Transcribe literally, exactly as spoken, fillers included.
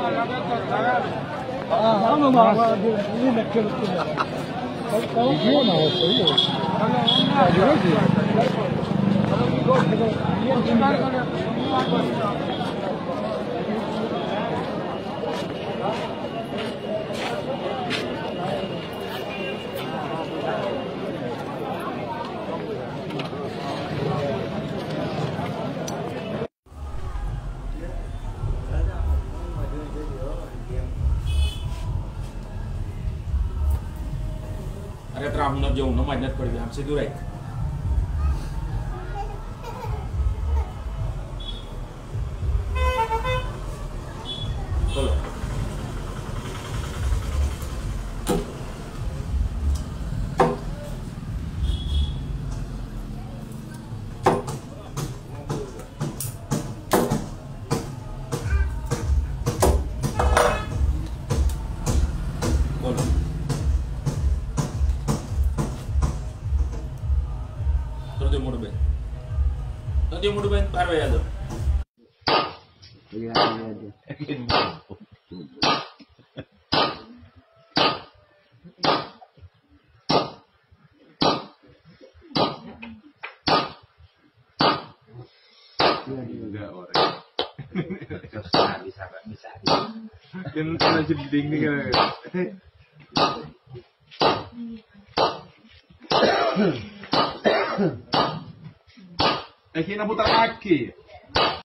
Ah, no, ma lì metto lo studio. Io no, io. अरे तर आपण जेवण महिन्यात पडली आमचे दूर आहेत बोलो बोलो Terus mudu ben. Nanti mudu ben parwe ya tuh. Iya iya. Enggak orang. Bisa bisa bisa. Kan kena jeding nih kan. Eh, kina putar kaki.